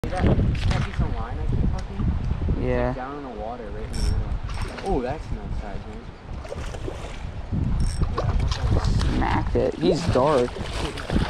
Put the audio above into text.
That piece of line I keep hooking? Yeah. Like down in the water right in the middle. Oh, that's nice size, man. Yeah, Smacked it. He's dark.